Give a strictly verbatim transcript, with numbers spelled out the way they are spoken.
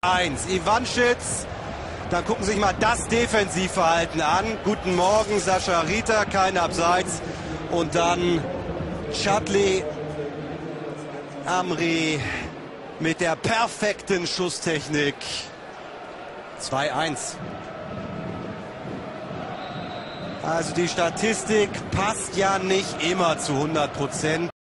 eins. Ivanschitz. Dann gucken Sie sich mal das Defensivverhalten an. Guten Morgen, Sascha Rita, kein Abseits. Und dann Chadli Amri mit der perfekten Schusstechnik. zwei eins. Also die Statistik passt ja nicht immer zu hundert Prozent.